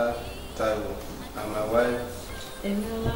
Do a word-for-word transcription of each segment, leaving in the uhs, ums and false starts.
Emilola Taiwo, and my wife Emilola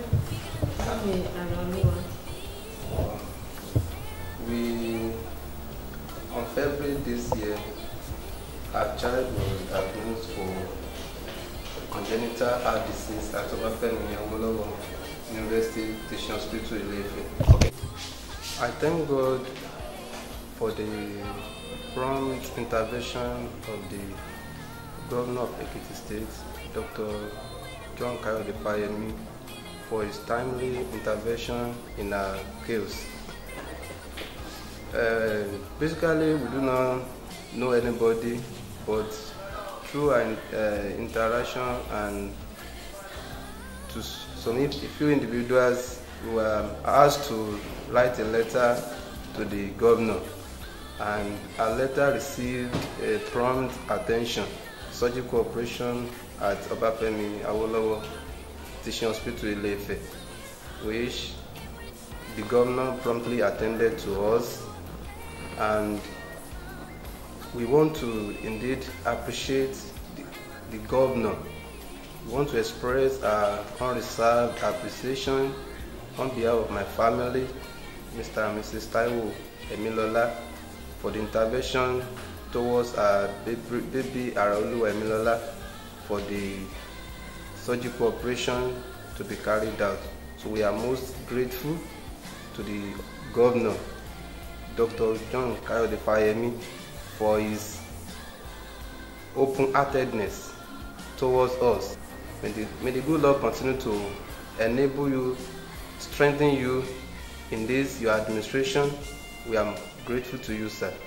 um, we, on February this year, our child was diagnosed for congenital heart disease at Fayemi University Teaching Hospital in Ekiti. Okay. I thank God for the prompt intervention of the Governor of Ekiti State, Doctor John Fayemi, for his timely intervention in our case. Uh, basically, we do not know anybody, but through an uh, interaction and to some few individuals, we were asked to write a letter to the governor, and our letter received a prompt attention, surgical operation at Fayemi Teaching Hospital in Ekiti, which the governor promptly attended to us, and we want to indeed appreciate the, the governor. We want to express our unreserved appreciation on behalf of my family, Mister and Missus Taiwo Emilola, for the intervention towards our baby, baby Araolu Emilola, for the surgical operation to be carried out. So we are most grateful to the governor, Doctor John Fayemi, for his open-heartedness towards us. May the, may the good Lord continue to enable you, strengthen you in this, your administration. We are grateful to you, sir.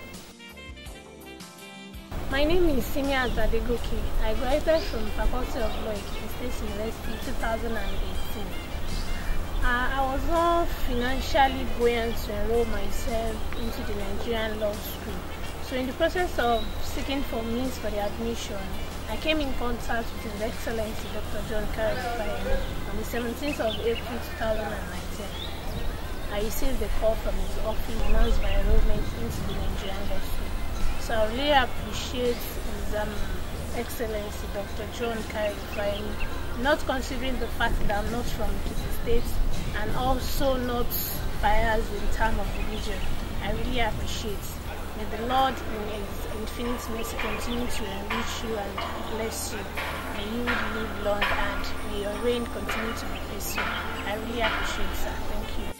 My name is Senior Azadegoke. I graduated from Faculty of Law, Ekiti State University, two thousand eighteen. Uh, I was not financially buoyant to enroll myself into the Nigerian Law School. So in the process of seeking for means for the admission, I came in contact with His Excellency Doctor John Fayemi on the seventeenth of April two thousand nineteen. I received a call from his office announced my enrollment into the Nigerian Law School. So I really appreciate His um, Excellency Doctor John Fayemi, not considering the fact that I'm not from Ekiti State and also not biased in terms of religion. I really appreciate. May the Lord in His infinite mercy continue to enrich you and bless you. May you live long and may your reign continue to be peaceful. I really appreciate that. Thank you.